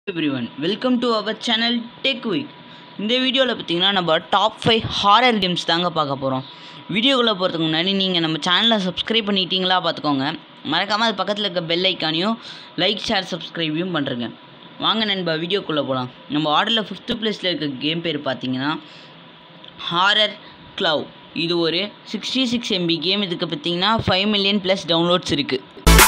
everyone, welcome to our channel Techiq. இந்த வீடியோவில் பார்த்தீங்கன்னா நம்ம டாப் 5 ஹாரர் கேம்ஸ் தாங்க பார்க்க போகிறோம். வீடியோக்குள்ளே போகிறதுக்கு முன்னாடி நீங்கள் நம்ம சேனலை சப்ஸ்கிரைப் பண்ணிட்டீங்களா பார்த்துக்கோங்க. மறக்காமல் அது பக்கத்தில் இருக்க பெல் ஐக்கானையும் லைக் ஷேர் சப்ஸ்கிரைபையும் பண்ணுறேங்க. வாங்க நண்பா வீடியோக்குள்ளே போகலாம். நம்ம ஆர்டரில் 5th பிளேஸில் இருக்க கேம் பேர் பார்த்தீங்கன்னா ஹாரர் க்ளவ். இது ஒரு 66 MB கேம். இதுக்கு பார்த்தீங்கன்னா 5 மில்லியன் + டவுன்லோட்ஸ் இருக்குது.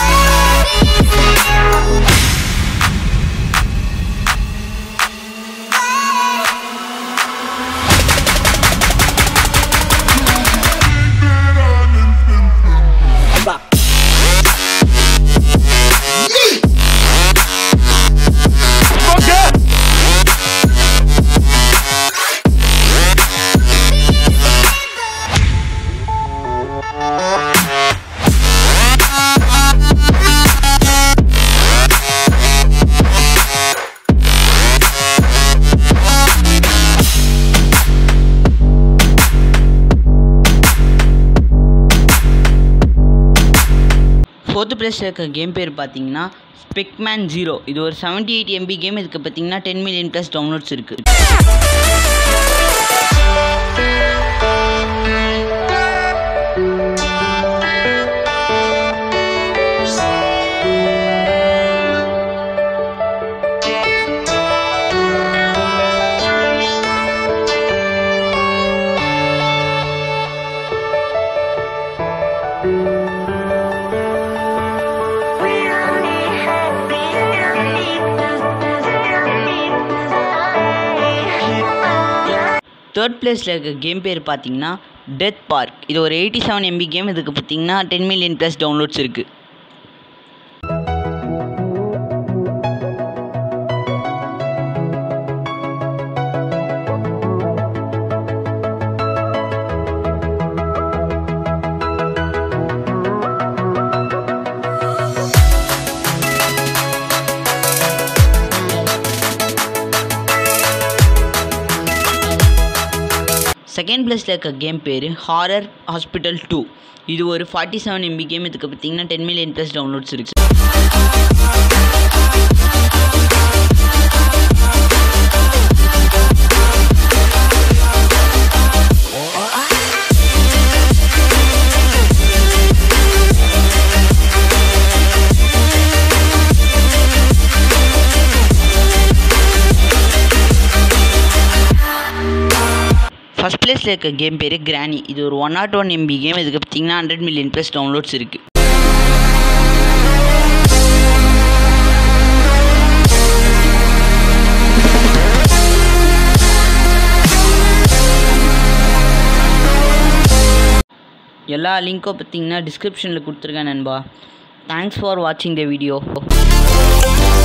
ஃபோர்த் பிளேஸில் இருக்க கேம் பேர் பார்த்தீங்கன்னா ஸ்பெக்மேன் 0. இது ஒரு 78 MB கேம். இதுக்கு பார்த்தீங்கன்னா 10 மில்லியன் + டவுன்லோட்ஸ் இருக்குது. தேர்ட் பிளேஸில் இருக்க கேம் பேர் பார்த்தீங்கன்னா டெத் பார்க். இது ஒரு 87 MB கேம். இதுக்கு பார்த்தீங்கன்னா 10 மில்லியன் + டவுன்லோட்ஸ் இருக்குது. செகண்ட் பிளேஸில் இருக்க கேம் பேர் ஹாரர் ஹாஸ்பிட்டல் 2. இது ஒரு 47 MB கேம். இதுக்கு பார்த்தீங்கன்னா 10 மில்லியன் + டவுன்லோட்ஸ் இருக்குது. ஃபர்ஸ்ட் பிளேஸில் இருக்க கேம் பேர் கிரானி. இது ஒரு 101 MB கேம். இதுக்கு பார்த்தீங்கன்னா 100 மில்லியன் + டவுன்லோட்ஸ் இருக்குது. எல்லா லிங்க்கும் பார்த்தீங்கன்னா டிஸ்கிரிப்ஷனில் கொடுத்துருக்கேன் நண்பா. தேங்க்ஸ் ஃபார் வாட்சிங் த வீடியோ.